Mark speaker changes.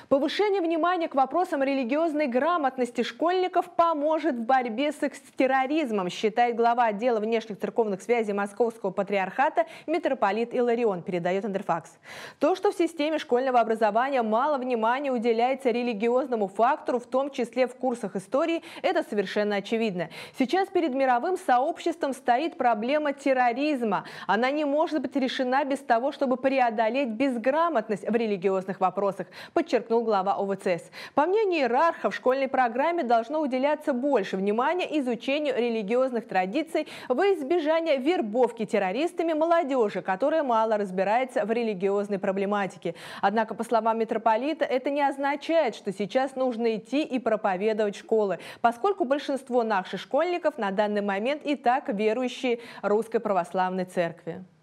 Speaker 1: Повышение внимания к вопросам религиозной грамотности школьников поможет в борьбе с терроризмом, считает глава отдела внешних церковных связей Московского патриархата митрополит Иларион, передает Интерфакс. То, что в системе школьного образования мало внимания уделяется религиозному фактору, в том числе в курсах истории, это совершенно очевидно. Сейчас перед мировым сообществом стоит проблема терроризма. Она не может быть решена без того, чтобы преодолеть безграмотность в религиозных вопросах, подчеркнул глава ОВЦС. По мнению иерарха, в школьной программе должно уделяться больше внимания изучению религиозных традиций во избежание вербовки террористами молодежи, которая мало разбирается в религиозной проблематике. Однако, по словам митрополита, это не означает, что сейчас нужно идти и проповедовать в школы, поскольку большинство наших школьников на данный момент и так верующие Русской Православной Церкви.